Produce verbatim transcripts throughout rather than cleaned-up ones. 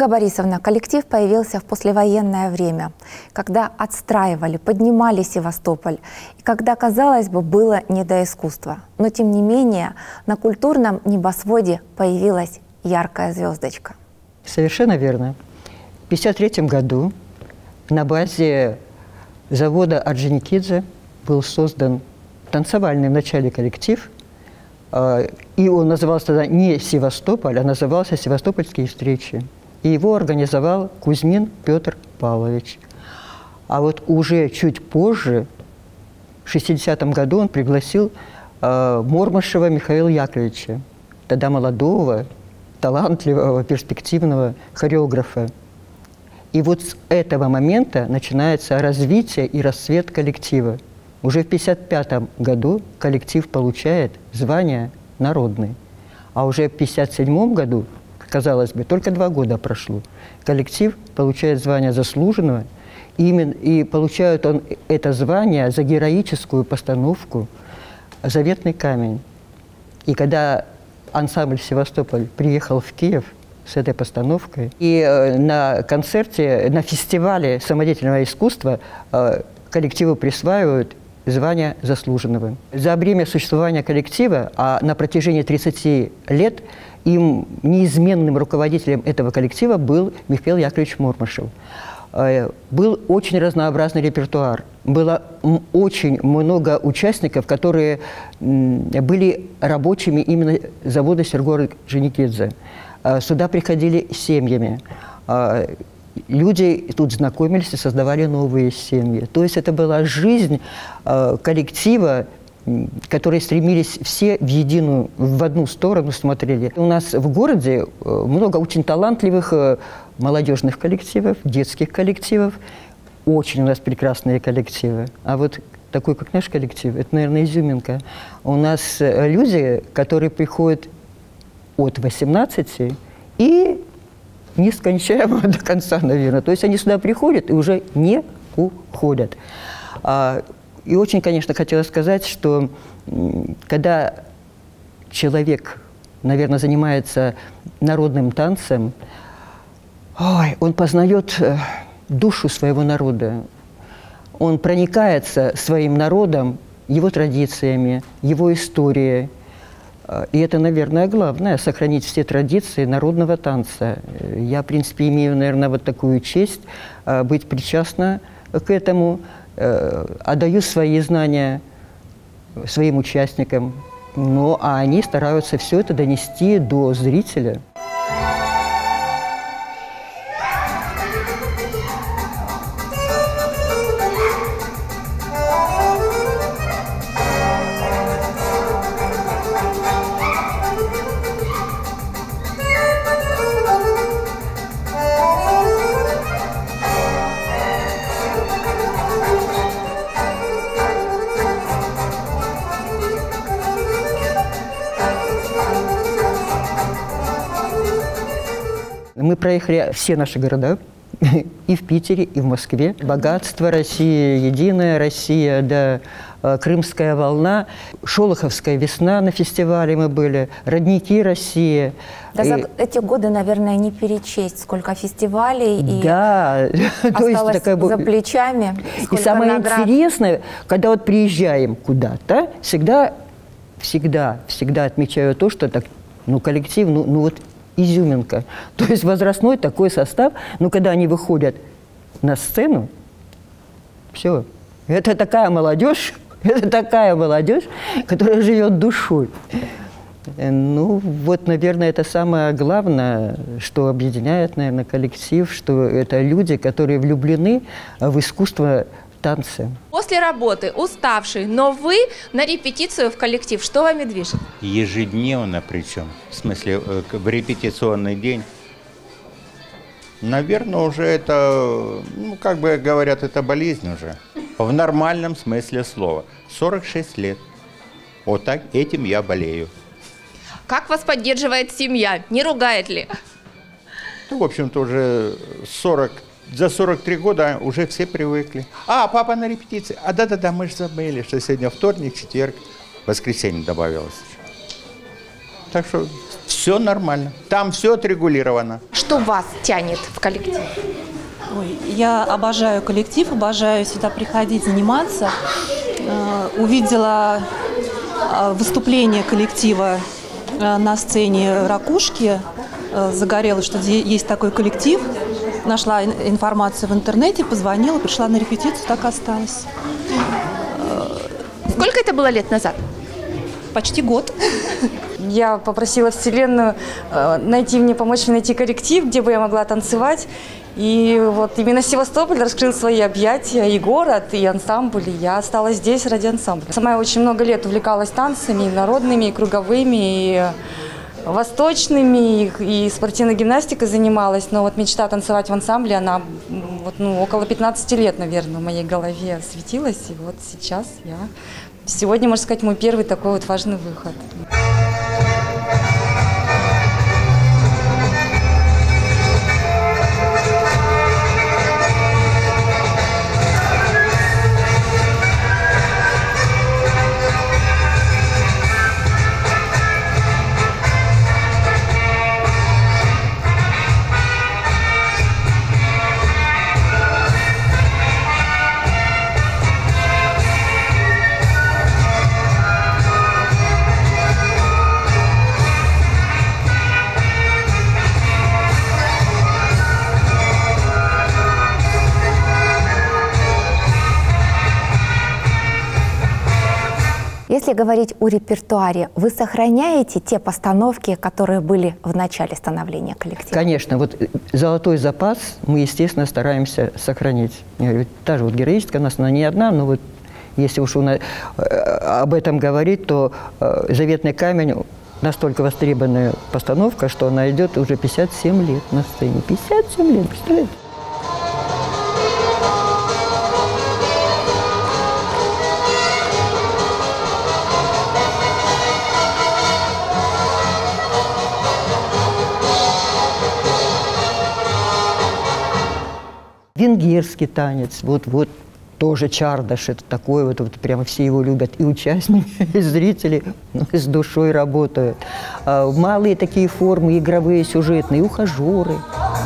Ольга Борисовна, коллектив появился в послевоенное время, когда отстраивали, поднимали Севастополь, и когда, казалось бы, было не до искусства. Но, тем не менее, на культурном небосводе появилась яркая звездочка. Совершенно верно. В тысяча девятьсот пятьдесят третьем году на базе завода Орджоникидзе был создан танцевальный вначале коллектив, и он назывался тогда не Севастополь, а назывался «Севастопольские встречи». И его организовал Кузьмин Петр Павлович. А вот уже чуть позже, в шестидесятом году, он пригласил э, Мормышева Михаила Яковлевича, тогда молодого, талантливого, перспективного хореографа. И вот с этого момента начинается развитие и расцвет коллектива. Уже в пятьдесят пятом году коллектив получает звание народный, а уже в пятьдесят седьмом году, казалось бы, только два года прошло, коллектив получает звание заслуженного, и, именно, и получает он это звание за героическую постановку «Заветный камень». И когда ансамбль «Севастополь» приехал в Киев с этой постановкой, и э, на концерте, на фестивале самодеятельного искусства э, коллективу присваивают звание заслуженного. За время существования коллектива, а на протяжении тридцати лет, им неизменным руководителем этого коллектива был Михаил Яковлевич Мормышев. Был очень разнообразный репертуар. Было очень много участников, которые были рабочими именно завода Сергова-Орджоникидзе. Сюда приходили семьями. Люди тут знакомились и создавали новые семьи. То есть это была жизнь коллектива, которые стремились все в единую, в одну сторону смотрели. У нас в городе много очень талантливых молодежных коллективов, детских коллективов. Очень у нас прекрасные коллективы. А вот такой, как наш коллектив, это, наверное, изюминка. У нас люди, которые приходят от восемнадцати и нескончаемо до конца, наверное. То есть они сюда приходят и уже не уходят. И очень, конечно, хотела сказать, что когда человек, наверное, занимается народным танцем, ой, он познает душу своего народа, он проникается своим народом, его традициями, его историей. И это, наверное, главное – сохранить все традиции народного танца. Я, в принципе, имею, наверное, вот такую честь быть причастна к этому. Отдаю свои знания своим участникам, ну, а они стараются все это донести до зрителя. Мы проехали все наши города, и в Питере, и в Москве. Богатство России, Единая Россия, да, Крымская волна, Шолоховская весна на фестивале мы были, Родники России. Да, и... за эти годы, наверное, не перечесть, сколько фестивалей, да, и осталось такая... за плечами. И самое наград. Интересное, когда вот приезжаем куда-то, всегда, всегда, всегда отмечаю то, что так, ну, коллектив, ну, ну вот, изюминка. То есть возрастной такой состав, но когда они выходят на сцену, все. Это такая молодежь, это такая молодежь, которая живет душой. Ну, вот, наверное, это самое главное, что объединяет, наверное, коллектив, что это люди, которые влюблены в искусство танца. После работы, уставший, но вы на репетицию в коллектив. Что вами движет? Ежедневно причем, в смысле, в репетиционный день. Наверное, уже это, ну, как бы говорят, это болезнь уже. В нормальном смысле слова. сорок шесть лет. Вот так, этим я болею. Как вас поддерживает семья? Не ругает ли? Ну, в общем-то, уже сорок За сорок три года уже все привыкли. А, папа на репетиции. А да-да-да, мы же забыли, что сегодня вторник, четверг, воскресенье добавилось. Так что все нормально. Там все отрегулировано. Что вас тянет в коллектив? Ой, я обожаю коллектив, обожаю сюда приходить, заниматься. Э, увидела э, выступление коллектива э, на сцене «Ракушки». Э, загорелась, что есть такой коллектив. Нашла информацию в интернете, позвонила, пришла на репетицию, так и осталась. Сколько это было лет назад? Почти год. Я попросила Вселенную э, найти мне, помочь мне найти коллектив, где бы я могла танцевать. И вот именно Севастополь раскрыл свои объятия, и город, и ансамбль. И я осталась здесь ради ансамбля. Сама я очень много лет увлекалась танцами, и народными, и круговыми, и восточными, и, и спортивной гимнастикой занималась. Но вот мечта танцевать в ансамбле, она вот, ну, около пятнадцати лет, наверное, в моей голове светилась. И вот сейчас я... Сегодня, можно сказать, мой первый такой вот важный выход. Если говорить о репертуаре, вы сохраняете те постановки, которые были в начале становления коллектива? Конечно. Вот золотой запас мы, естественно, стараемся сохранить. Я говорю, та же вот героическая у нас, она не одна, но вот если уж у нас, об этом говорить, то «Заветный камень» настолько востребованная постановка, что она идет уже пятьдесят семь лет на сцене. пятьдесят семь лет, представляете? Венгерский танец, вот, вот тоже Чардаш, это такой вот, вот прямо все его любят, и участники, и зрители, ну, с душой работают. А, малые такие формы, игровые, сюжетные, ухажеры.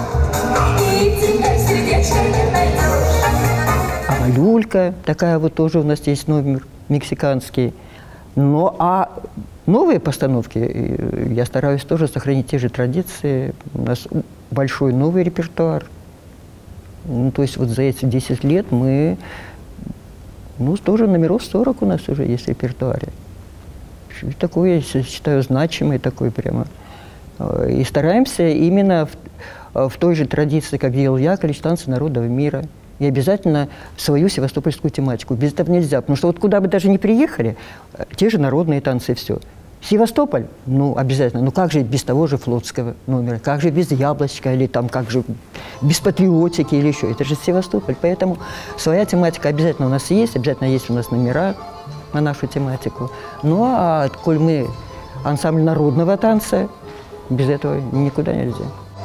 А люлька, такая вот тоже у нас есть номер мексиканский. Но а новые постановки, я стараюсь тоже сохранить те же традиции. У нас большой новый репертуар. Ну, то есть вот за эти десять лет мы, ну, тоже номеров сорок у нас уже есть в репертуаре. Такой, я считаю, значимый такой прямо. И стараемся именно в, в той же традиции, как делал я, количество танцев народов мира. И обязательно свою севастопольскую тематику. Без этого нельзя. Потому что вот куда бы даже ни приехали, те же народные танцы и все. Севастополь, ну, обязательно. Ну, как же без того же флотского номера? Как же без яблочка? Или там, как же без патриотики или еще? Это же Севастополь. Поэтому своя тематика обязательно у нас есть. Обязательно есть у нас номера на нашу тематику. Ну, а коль мы ансамбль народного танца, без этого никуда нельзя.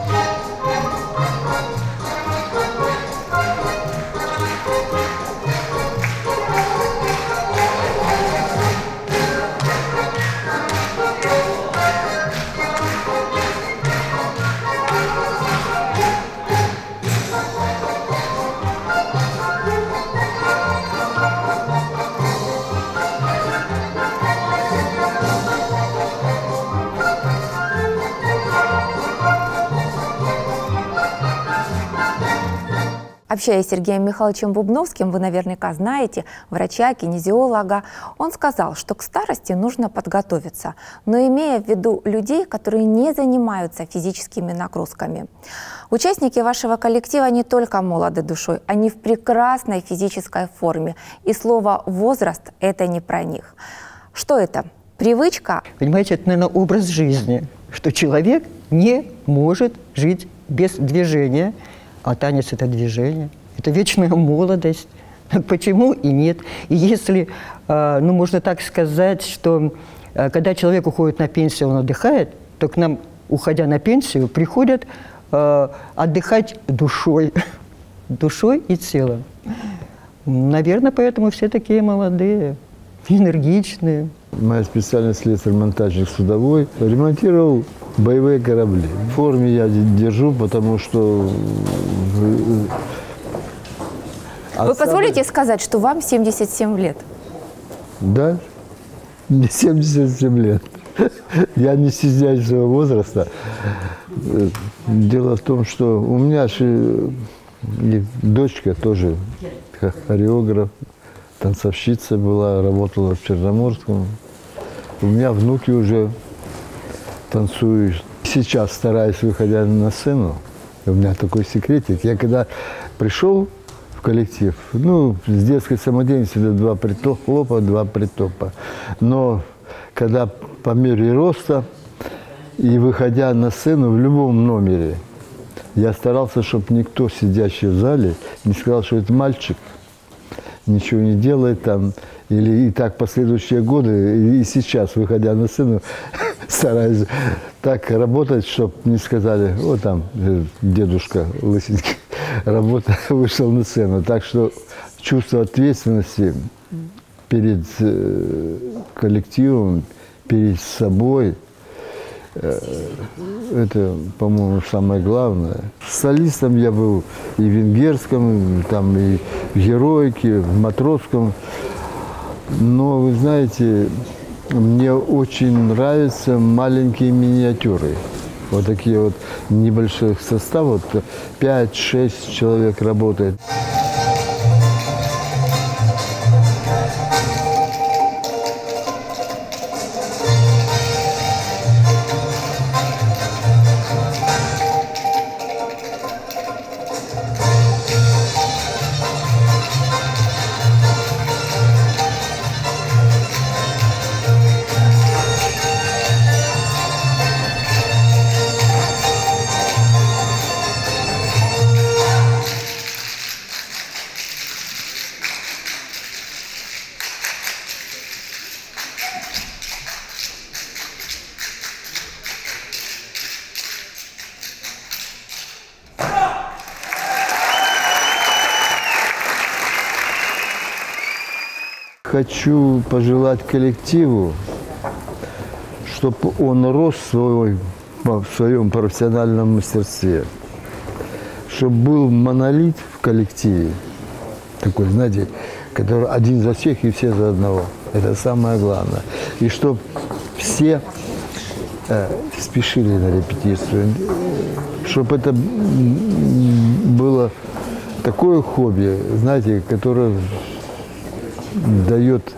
Общаясь с Сергеем Михайловичем Бубновским, вы наверняка знаете, врача, кинезиолога, он сказал, что к старости нужно подготовиться, но имея в виду людей, которые не занимаются физическими нагрузками. Участники вашего коллектива не только молоды душой, они в прекрасной физической форме, и слово «возраст» – это не про них. Что это? Привычка? Понимаете, это, наверное, образ жизни, что человек не может жить без движения. А танец – это движение, это вечная молодость. Почему и нет? И если, ну, можно так сказать, что когда человек уходит на пенсию, он отдыхает, то к нам, уходя на пенсию, приходят отдыхать душой, душой и телом. Наверное, поэтому все такие молодые. энергичные. Моя специальность слесарь-монтажник судовой. Ремонтировал боевые корабли. В форме я держу, потому что... Вы позволите сказать, что вам семьдесят семь лет? Да, мне семьдесят семь лет. Я не стесняюсь своего возраста. Дело в том, что у меня же дочка тоже хореограф, танцовщица была, работала в Черноморском. У меня внуки уже танцуют. Сейчас стараюсь, выходя на сцену, у меня такой секретик. Я когда пришел в коллектив, ну, с детской самодеятельностью два притопа, два притопа. Но когда по мере роста и выходя на сцену в любом номере, я старался, чтобы никто, сидящий в зале, не сказал, что это мальчик, ничего не делает там. Или и так последующие годы, и сейчас, выходя на сцену, стараюсь так работать, чтобы не сказали, о, там, дедушка лысенький, работа, вышел на сцену. Так что чувство ответственности перед коллективом, перед собой, это, по-моему, самое главное. Солистом я был и в венгерском, там, и в героике, в матросском. Но, вы знаете, мне очень нравятся маленькие миниатюры. Вот такие вот небольших составов, вот пять-шесть человек работает. Хочу пожелать коллективу, чтобы он рос в, свой, в своем профессиональном мастерстве, чтобы был монолит в коллективе, такой, знаете, который один за всех и все за одного. Это самое главное. И чтобы все э, спешили на репетицию, чтобы это было такое хобби, знаете, которое дает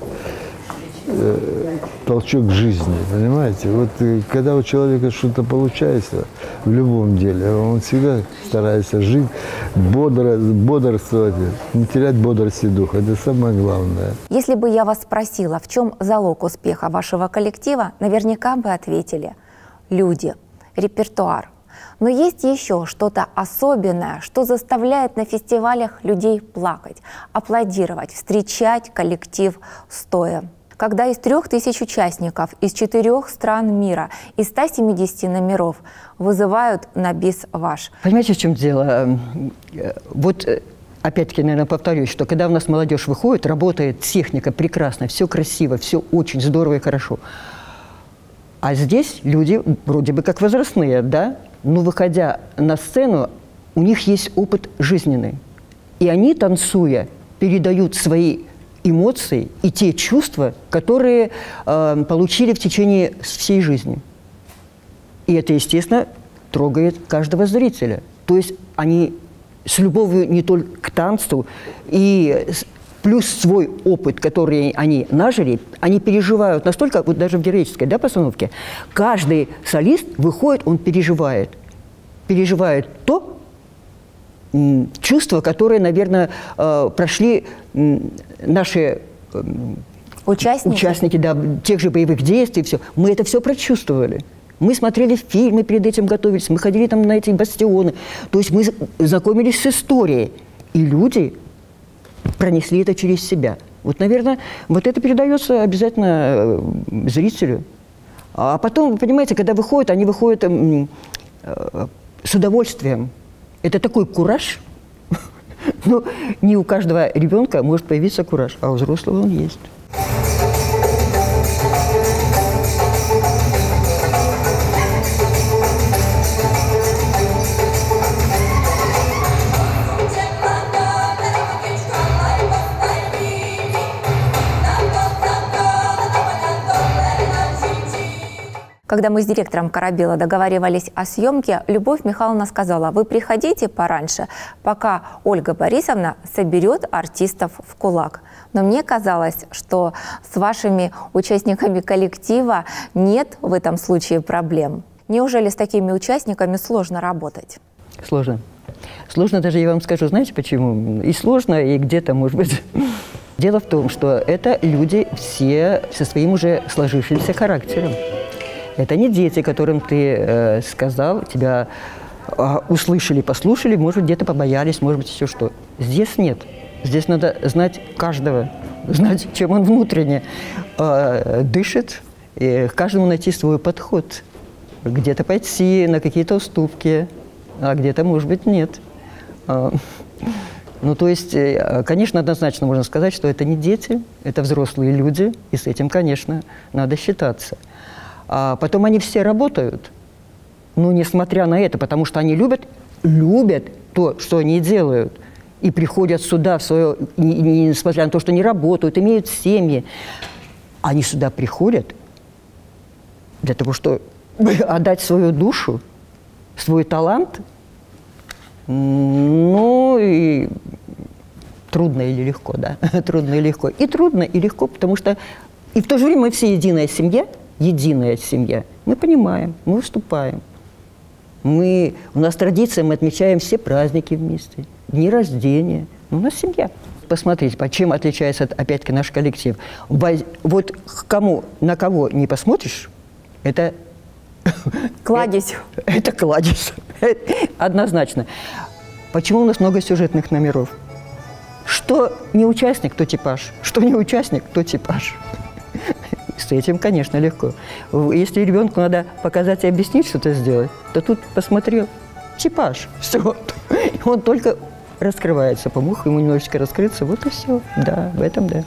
э, толчок к жизни, понимаете? Вот э, когда у человека что-то получается в любом деле, он всегда старается жить, бодро, бодрствовать, не терять бодрости духа. Это самое главное. Если бы я вас спросила, в чем залог успеха вашего коллектива, наверняка бы ответили – люди, репертуар. Но есть еще что-то особенное, что заставляет на фестивалях людей плакать, аплодировать, встречать коллектив стоя. Когда из трех тысяч участников из четырех стран мира, из ста семидесяти номеров вызывают на бис ваш. Понимаете, в чем дело? Вот опять-таки, наверное, повторюсь, что когда у нас молодежь выходит, работает техника прекрасно, все красиво, все очень здорово и хорошо. А здесь люди вроде бы как возрастные, да? Но выходя на сцену, у них есть опыт жизненный. И они, танцуя, передают свои эмоции и те чувства, которые э, получили в течение всей жизни. И это, естественно, трогает каждого зрителя. То есть они с любовью не только к танцу, и плюс свой опыт, который они нажили, они переживают настолько, вот даже в героической, да, постановке, каждый солист выходит, он переживает. Переживает то чувство, которое, наверное, прошли наши участники, участники да, тех же боевых действий. Все. Мы это все прочувствовали. Мы смотрели фильмы, перед этим готовились, мы ходили там на эти бастионы. То есть мы знакомились с историей. И люди пронесли это через себя. Вот, наверное, вот это передается обязательно зрителю. А потом, вы понимаете, когда выходят, они выходят э, э, с удовольствием. Это такой кураж. Но не у каждого ребенка может появиться кураж, а у взрослого он есть. Когда мы с директором Корабела договаривались о съемке, Любовь Михайловна сказала: вы приходите пораньше, пока Ольга Борисовна соберет артистов в кулак. Но мне казалось, что с вашими участниками коллектива нет в этом случае проблем. Неужели с такими участниками сложно работать? Сложно. Сложно даже, я вам скажу, знаете почему? И сложно, и где-то, может быть. Дело в том, что это люди все со своим уже сложившимся характером. Это не дети, которым ты э, сказал, тебя э, услышали, послушали, может быть, где-то побоялись, может быть, еще что. Здесь нет. Здесь надо знать каждого, знать, чем он внутренне э, дышит, и к каждому найти свой подход. Где-то пойти на какие-то уступки, а где-то, может быть, нет. Э, ну, то есть, э, конечно, однозначно можно сказать, что это не дети, это взрослые люди, и с этим, конечно, надо считаться. А потом они все работают, ну, несмотря на это, потому что они любят, любят то, что они делают, и приходят сюда, в свое, не, не, несмотря на то, что не работают, имеют семьи. Они сюда приходят для того, чтобы отдать свою душу, свой талант. Ну, и трудно или легко, да, трудно и легко. И трудно, и легко, потому что и в то же время мы все единая семья, единая семья. Мы понимаем, мы выступаем. Мы, у нас традиция, мы отмечаем все праздники вместе, дни рождения. У нас семья. Посмотрите, по чем отличается, опять-таки, наш коллектив. Вот к кому, на кого не посмотришь, это... Кладезь. Это кладезь. Однозначно. Почему у нас много сюжетных номеров? Что не участник, то типаж. Что не участник, то типаж. С этим, конечно, легко. Если ребенку надо показать и объяснить, что-то сделать, то тут посмотрел типаж. Все. Он только раскрывается. Помог ему немножечко раскрыться. Вот и все. Да, в этом да.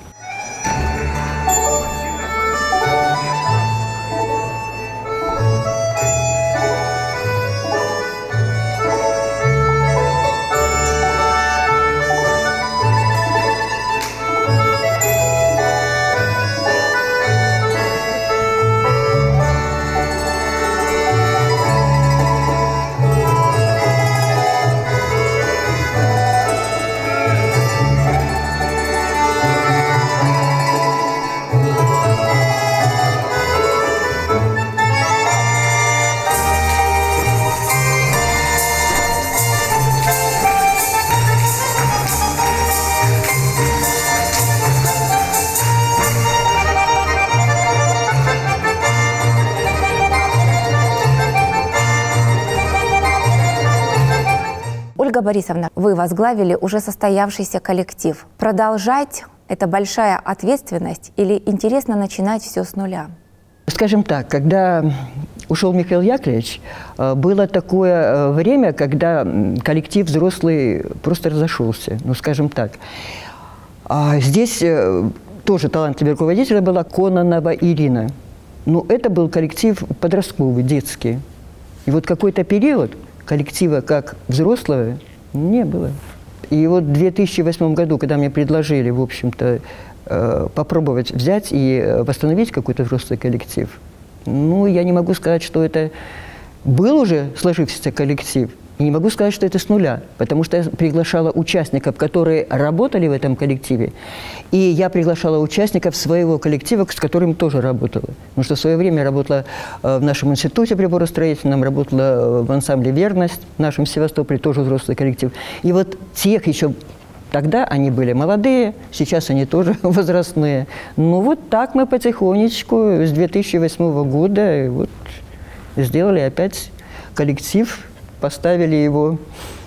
Ольга Борисовна, вы возглавили уже состоявшийся коллектив. Продолжать – это большая ответственность или интересно начинать все с нуля? Скажем так, когда ушел Михаил Яковлевич, было такое время, когда коллектив взрослый просто разошелся, ну, скажем так. А здесь тоже талантливая руководитель была Кононова Ирина. Но это был коллектив подростковый, детский. И вот какой-то период коллектива как взрослого не было. И вот в две тысячи восьмом году, когда мне предложили, в общем-то, попробовать взять и восстановить какой-то взрослый коллектив, ну, я не могу сказать, что это был уже сложившийся коллектив, и не могу сказать, что это с нуля, потому что я приглашала участников, которые работали в этом коллективе, и я приглашала участников своего коллектива, с которым тоже работала. Потому что в свое время я работала в нашем институте приборостроительном, работала в ансамбле «Верность», в нашем Севастополе тоже взрослый коллектив. И вот тех еще... Тогда они были молодые, сейчас они тоже возрастные. Ну вот так мы потихонечку с две тысячи восьмого года вот сделали опять коллектив, поставили его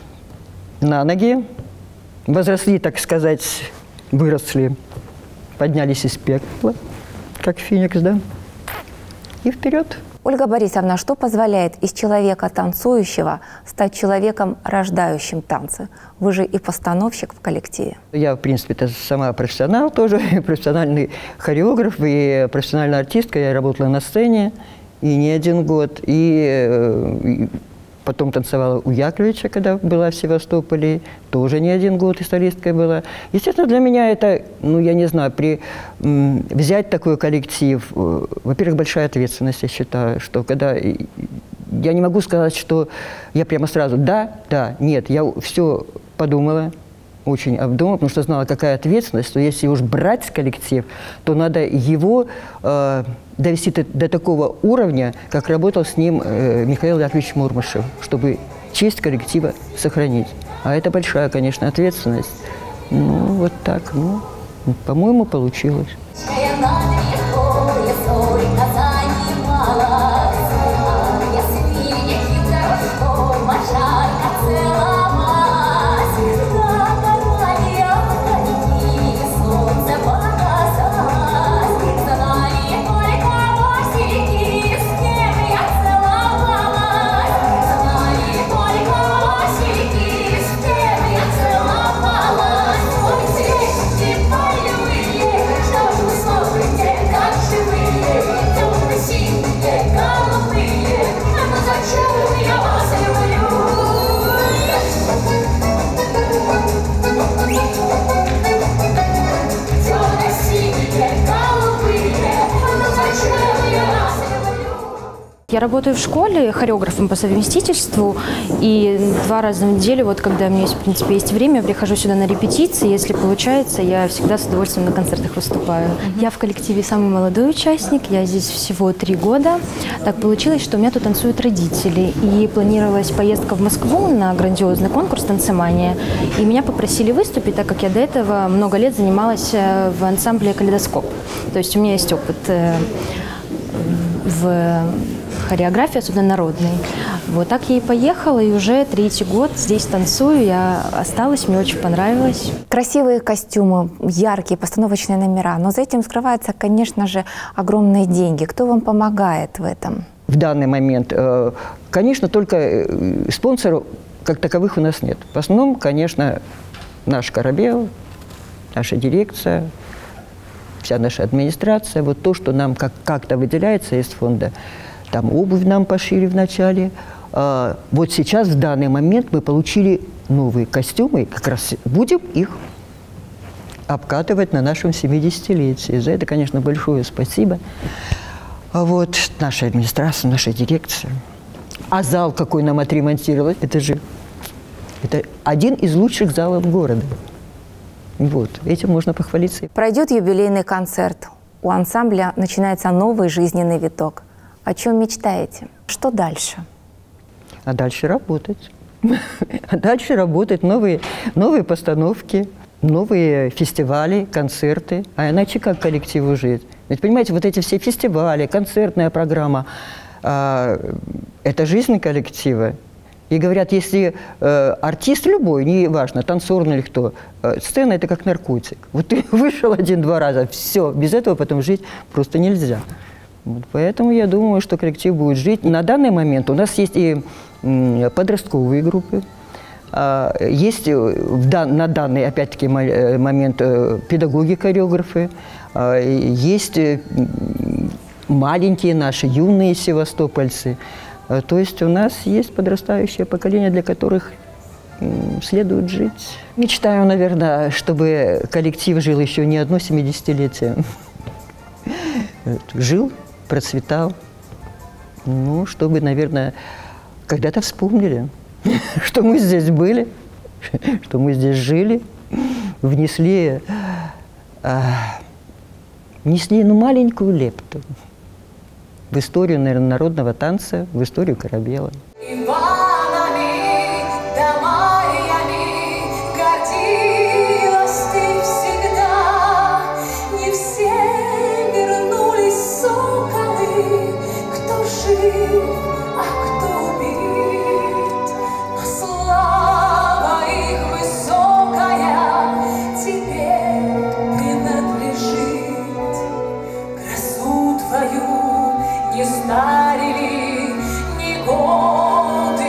на ноги, возросли, так сказать, выросли, поднялись из пекла, как феникс, да, и вперед. Ольга Борисовна, что позволяет из человека танцующего стать человеком, рождающим танцы? Вы же и постановщик в коллективе. Я, в принципе, это сама профессионал тоже, профессиональный хореограф и профессиональная артистка. Я работала на сцене и не один год. И, и потом танцевала у Яковлевича, когда была в Севастополе, тоже не один год и солисткой была. Естественно, для меня это, ну, я не знаю, при, м, взять такой коллектив, э, во-первых, большая ответственность, я считаю, что когда... Я не могу сказать, что я прямо сразу да, да, нет, я все подумала, очень обдумала, потому что знала, какая ответственность, что если уж брать коллектив, то надо его э, довести до, до такого уровня, как работал с ним э, Михаил Яковлевич Мурмышев, чтобы честь коллектива сохранить. А это большая, конечно, ответственность. Ну, вот так, ну, по-моему, получилось. Я работаю в школе хореографом по совместительству, и два раза в неделю, вот когда у меня есть, в принципе, есть время, я прихожу сюда на репетиции. Если получается, я всегда с удовольствием на концертах выступаю. Mm-hmm. Я в коллективе самый молодой участник, я здесь всего три года. Так получилось, что у меня тут танцуют родители, и планировалась поездка в Москву на грандиозный конкурс «Танцемания». И меня попросили выступить, так как я до этого много лет занималась в ансамбле «Калейдоскоп». То есть у меня есть опыт в хореографии, особенно народной. Вот так я и поехала, и уже третий год здесь танцую. Я осталась, мне очень понравилось. Красивые костюмы, яркие постановочные номера, но за этим скрываются, конечно же, огромные деньги. Кто вам помогает в этом? В данный момент, конечно, только спонсоров как таковых у нас нет. В основном, конечно, наш Корабел, наша дирекция, вся наша администрация, вот то, что нам как- как-то выделяется из фонда. Там обувь нам пошили вначале. А вот сейчас, в данный момент, мы получили новые костюмы, как раз будем их обкатывать на нашем семидесятилетии. За это, конечно, большое спасибо. А вот наша администрация, наша дирекция. А зал, какой нам отремонтировали, это же это один из лучших залов города. Вот, этим можно похвалиться. Пройдет юбилейный концерт. У ансамбля начинается новый жизненный виток. О чем мечтаете? Что дальше? А дальше работать. А дальше работать. Новые, новые постановки, новые фестивали, концерты. А иначе как коллективу жить? Ведь, понимаете, вот эти все фестивали, концертная программа, а, это жизнь коллектива. И говорят, если э, артист любой, неважно, танцорный или кто, э, сцена – это как наркотик. Вот ты вышел один-два раза, все, без этого потом жить просто нельзя. Вот, поэтому я думаю, что коллектив будет жить. На данный момент у нас есть и м, подростковые группы, а, есть в дан, на данный, опять-таки, момент э, педагоги-хореографы, а, есть э, маленькие наши, юные севастопольцы. То есть у нас есть подрастающее поколение, для которых следует жить. Мечтаю, наверное, чтобы коллектив жил еще не одно семидесятилетие. Жил, процветал. Ну, чтобы, наверное, когда-то вспомнили, что мы здесь были, что мы здесь жили, внесли, внесли ну, маленькую лепту в историю, наверное, народного танца, в историю Корабела. Не старили, ни год.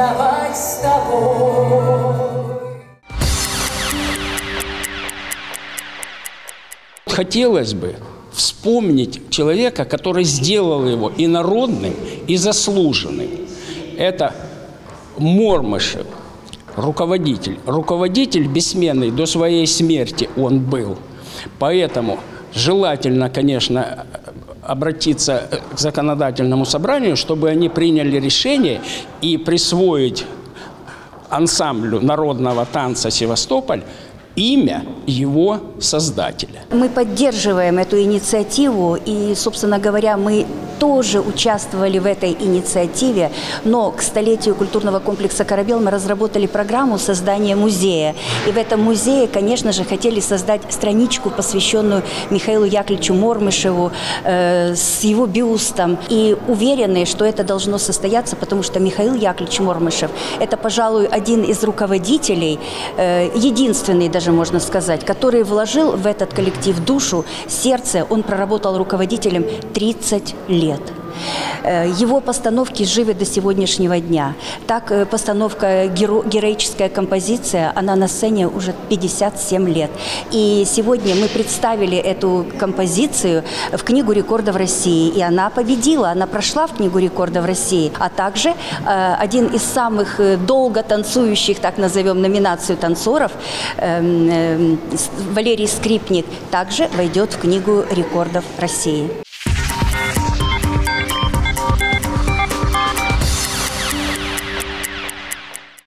танцевать с тобой. Хотелось бы вспомнить человека, который сделал его и народным, и заслуженным. Это Мормышев, руководитель. Руководитель бессменный до своей смерти он был. Поэтому желательно, конечно, обратиться к законодательному собранию, чтобы они приняли решение и присвоить ансамблю народного танца «Севастополь» имя его создателя. Мы поддерживаем эту инициативу, и, собственно говоря, мы тоже участвовали в этой инициативе, но к столетию культурного комплекса «Корабел» мы разработали программу создания музея. И в этом музее, конечно же, хотели создать страничку, посвященную Михаилу Яковлевичу Мормышеву, э, с его бюстом. И уверены, что это должно состояться, потому что Михаил Яковлевич Мормышев – это, пожалуй, один из руководителей, э, единственный даже, можно сказать, который вложил в этот коллектив душу, сердце. Он проработал руководителем тридцать лет. Его постановки живы до сегодняшнего дня. Так, постановка «Геро- «Героическая композиция», она на сцене уже пятьдесят семь лет. И сегодня мы представили эту композицию в Книгу рекордов России. И она победила, она прошла в Книгу рекордов России. А также э, один из самых долго танцующих, так назовем, номинацию танцоров, э, э, Валерий Скрипник, также войдет в Книгу рекордов России.